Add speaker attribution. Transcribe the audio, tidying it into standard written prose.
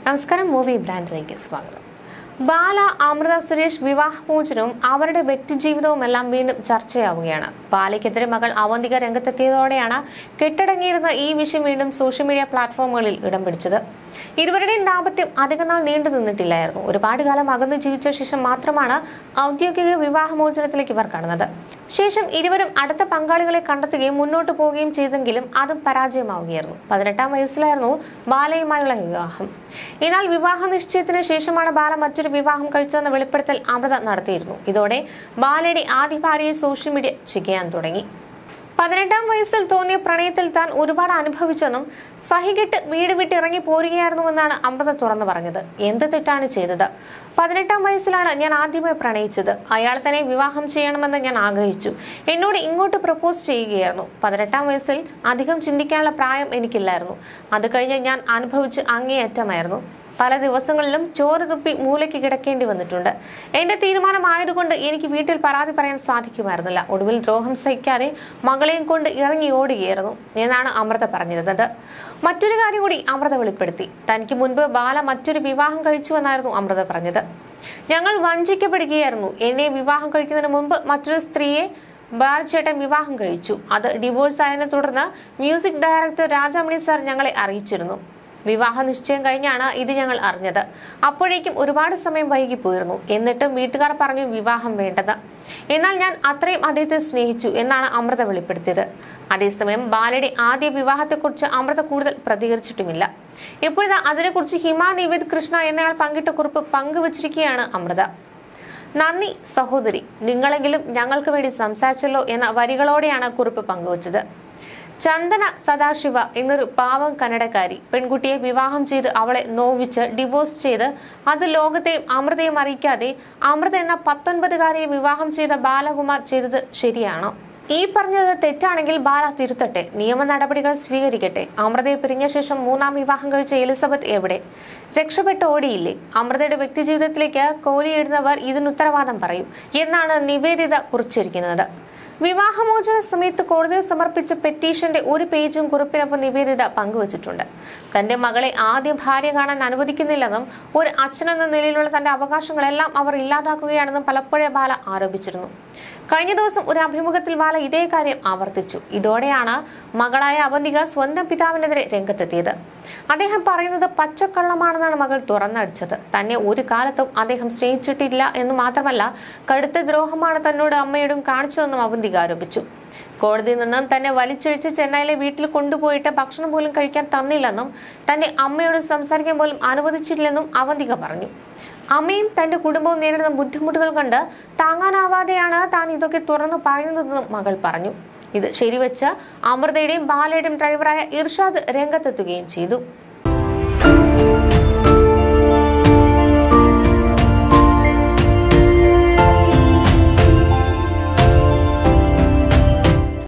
Speaker 1: നമസ്കാരം മൂവി ബ്രാൻഡിലേക്ക് സ്വാഗതം. ബാല അമൃത സുരേഷ് വിവാഹമോചനവും അവരുടെ വ്യക്തിജീവിതവും എല്ലാം വീണ്ടും ചർച്ചയാവുകയാണ്. ബാലയ്ക്കെതിരെ മകൾ അവന്തിക രംഗത്തെത്തിയതോടെയാണ് കെട്ടടങ്ങിയിരുന്ന ഈ വിഷയം വീണ്ടും സോഷ്യൽ മീഡിയ പ്ലാറ്റ്ഫോമുകളിൽ ഇടം പിടിച്ചത്. ഇരുവരുടെയും ദാമ്പത്യം അധികനാൾ നീണ്ടു നിന്നിട്ടില്ലായിരുന്നു. ഒരുപാട് കാലം അകന്നു ജീവിച്ച ശേഷം മാത്രമാണ് ഔദ്യോഗിക വിവാഹമോചനത്തിലേക്ക് ഇവർ കടന്നത്. ശേഷം ഇരുവരും അടുത്ത പങ്കാളികളെ കണ്ടെത്തുകയും മുന്നോട്ട് പോവുകയും ചെയ്തെങ്കിലും അതും പരാജയമാവുകയായിരുന്നു. 18-ാം വയസ്സിലായിരുന്നു ബാലയുമായുള്ള വിവാഹം. എന്നാൽ വിവാഹ നിശ്ചയത്തിന് ശേഷമാണ് ബാല മറ്റൊരു വിവാഹം കഴിച്ചതെന്ന വെളിപ്പെടുത്തൽ അമൃത നടത്തിയിരുന്നു. ഇതോടെ ബാലയുടെ ആദ്യ ഭാര്യയെ സോഷ്യൽ മീഡിയ ചെയ്യാൻ തുടങ്ങി. 18-ാം വയസ്സിൽ തോന്നിയ പ്രണയത്തിൽ താൻ ഒരുപാട് അനുഭവിച്ചെന്നും സഹികെട്ട് വീട് വിട്ട് ഇറങ്ങി പോരുകയായിരുന്നുവെന്നാണ് അമൃത തുറന്നു പറഞ്ഞത്. എന്ത് തെറ്റാണ് ചെയ്തത്? 18-ാം വയസ്സിലാണ് ഞാൻ ആദ്യമായി പ്രണയിച്ചത്. അയാൾ തന്നെ വിവാഹം ചെയ്യണമെന്ന് ഞാൻ ആഗ്രഹിച്ചു. എന്നോട് ഇങ്ങോട്ട് പ്രപ്പോസ് ചെയ്യുകയായിരുന്നു. 18-ാം വയസ്സിൽ അധികം ചിന്തിക്കാനുള്ള പ്രായം എനിക്കില്ലായിരുന്നു. അത് കഴിഞ്ഞ് ഞാൻ അനുഭവിച്ച് അങ്ങേയറ്റമായിരുന്നു. പല ദിവസങ്ങളിലും ചോറ് തുപ്പി മൂലയ്ക്ക് കിടക്കേണ്ടി വന്നിട്ടുണ്ട്. എന്റെ തീരുമാനമായതുകൊണ്ട് എനിക്ക് വീട്ടിൽ പരാതി പറയാൻ സാധിക്കുമായിരുന്നില്ല. ഒടുവിൽ ദ്രോഹം സഹിക്കാതെ മകളെയും കൊണ്ട് ഇറങ്ങി ഓടുകയായിരുന്നു എന്നാണ് അമൃത പറഞ്ഞിരുന്നത്. മറ്റൊരു കാര്യം കൂടി അമൃത വെളിപ്പെടുത്തി. തനിക്ക് മുൻപ് ബാല മറ്റൊരു വിവാഹം കഴിച്ചുവെന്നായിരുന്നു അമൃത പറഞ്ഞത്. ഞങ്ങൾ വഞ്ചിക്കപ്പെടുകയായിരുന്നു. എന്നെ വിവാഹം കഴിക്കുന്നതിന് മുൻപ് മറ്റൊരു സ്ത്രീയെ ബാലചേട്ടൻ വിവാഹം കഴിച്ചു. അത് ഡിവോഴ്സ് ആയതിനെ തുടർന്ന് മ്യൂസിക് ഡയറക്ടർ രാജാമണി സാർ ഞങ്ങളെ അറിയിച്ചിരുന്നു. വിവാഹ നിശ്ചയം കഴിഞ്ഞാണ് ഇത് ഞങ്ങൾ അറിഞ്ഞത്. അപ്പോഴേക്കും ഒരുപാട് സമയം വൈകിപ്പോയിരുന്നു. എന്നിട്ടും വീട്ടുകാർ പറഞ്ഞു വിവാഹം വേണ്ടത്. എന്നാൽ ഞാൻ അത്രയും അദ്ദേഹത്തെ സ്നേഹിച്ചു എന്നാണ് അമൃത വെളിപ്പെടുത്തിയത്. അതേസമയം ബാലയുടെ ആദ്യ വിവാഹത്തെക്കുറിച്ച് അമൃത കൂടുതൽ പ്രതികരിച്ചിട്ടുമില്ല. ഇപ്പോഴത്തെ അതിനെക്കുറിച്ച് ഹിമ നിവേദ് കൃഷ്ണ എന്നയാൾ പങ്കിട്ട കുറിപ്പ് പങ്കുവച്ചിരിക്കുകയാണ് അമൃത. നന്ദി സഹോദരി, നിങ്ങളെങ്കിലും ഞങ്ങൾക്ക് വേണ്ടി സംസാരിച്ചല്ലോ എന്ന വരികളോടെയാണ് കുറിപ്പ് പങ്കുവച്ചത്. ചന്ദന സദാശിവ എന്നൊരു പാവം കന്നഡക്കാരി പെൺകുട്ടിയെ വിവാഹം ചെയ്ത് അവളെ നോവിച്ച് ഡിവോഴ്സ് ചെയ്ത് അത് ലോകത്തെയും അമൃതയും അറിയിക്കാതെ അമൃത എന്ന 19-കാരിയെ വിവാഹം ചെയ്ത ബാലകുമാർ ചെയ്തത് ശരിയാണോ? ഈ പറഞ്ഞത് തെറ്റാണെങ്കിൽ ബാല തിരുത്തട്ടെ, നിയമ നടപടികൾ സ്വീകരിക്കട്ടെ. അമൃതയെ പിരിഞ്ഞ ശേഷം 3-ാം വിവാഹം കഴിച്ച എലിസബത്ത് എവിടെ? രക്ഷപ്പെട്ട് ഓടിയില്ലേ? അമൃതയുടെ വ്യക്തിജീവിതത്തിലേക്ക് കോരിയിടുന്നവർ ഇതിനുത്തരവാദം പറയും എന്നാണ് നിവേദിത കുറിച്ചിരിക്കുന്നത്. വിവാഹമോചന സമയത്ത് കോടതിയിൽ സമർപ്പിച്ച പെറ്റീഷന്റെ ഒരു പേജും കുറിപ്പിനൊപ്പം നിവേദിത പങ്കുവച്ചിട്ടുണ്ട്. തന്റെ മകളെ ആദ്യ ഭാര്യ കാണാൻ അനുവദിക്കുന്നില്ലെന്നും ഒരു അച്ഛനെന്ന നിലയിലുള്ള തന്റെ അവകാശങ്ങളെല്ലാം അവർ ഇല്ലാതാക്കുകയാണെന്നും പലപ്പോഴും ബാല ആരോപിച്ചിരുന്നു. കഴിഞ്ഞ ദിവസം ഒരു അഭിമുഖത്തിൽ ബാല ഇതേ കാര്യം ആവർത്തിച്ചു. ഇതോടെയാണ് മകളായ അവന്തിക സ്വന്തം പിതാവിനെതിരെ രംഗത്തെത്തിയത്. അദ്ദേഹം പറയുന്നത് പച്ചക്കള്ളമാണെന്നാണ് മകൾ തുറന്നടിച്ചത്. തന്നെ ഒരു കാലത്തും അദ്ദേഹം സ്നേഹിച്ചിട്ടില്ല എന്ന് മാത്രമല്ല, കടുത്ത ദ്രോഹമാണ് തന്നോട് അമ്മയോടും കാണിച്ചതെന്നും അവന്തിക ആരോപിച്ചു. കോടതിയിൽ നിന്നും തന്നെ വലിച്ചഴിച്ച് ചെന്നൈയിലെ വീട്ടിൽ കൊണ്ടുപോയിട്ട് ഭക്ഷണം പോലും കഴിക്കാൻ തന്നില്ലെന്നും തന്റെ അമ്മയോട് സംസാരിക്കാൻ പോലും അനുവദിച്ചിട്ടില്ലെന്നും അവന്തിക പറഞ്ഞു. അമ്മയും തന്റെ കുടുംബവും നേരിടുന്ന ബുദ്ധിമുട്ടുകൾ കണ്ട് താങ്ങാനാവാതെയാണ് താൻ ഇതൊക്കെ തുറന്നു പറയുന്നതെന്നും മകൾ പറഞ്ഞു. ഇത് ശരിവെച്ച് അമൃതയുടെയും ബാലയുടെയും ഡ്രൈവറായ ഇർഷാദ് രംഗത്തെത്തുകയും ചെയ്തു.